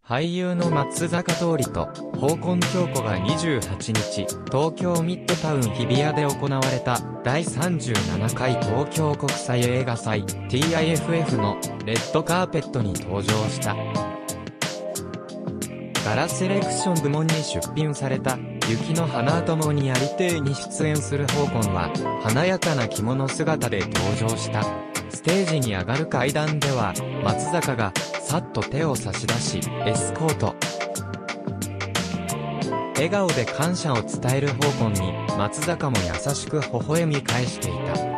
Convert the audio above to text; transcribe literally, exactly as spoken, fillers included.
俳優の松坂桃李と、芳根京子がにじゅうはちにち、東京ミッドタウン日比谷で行われた、だいさんじゅうななかい東京国際映画祭 ティーアイエフエフ のレッドカーペットに登場した。ガラセレクション部門に出品された、雪の花友にありてえに出演する芳根は、華やかな着物姿で登場した。ステージに上がる階段では、松坂が、さっと手を差し出し、エスコート。笑顔で感謝を伝える芳根に、松坂も優しく微笑み返していた。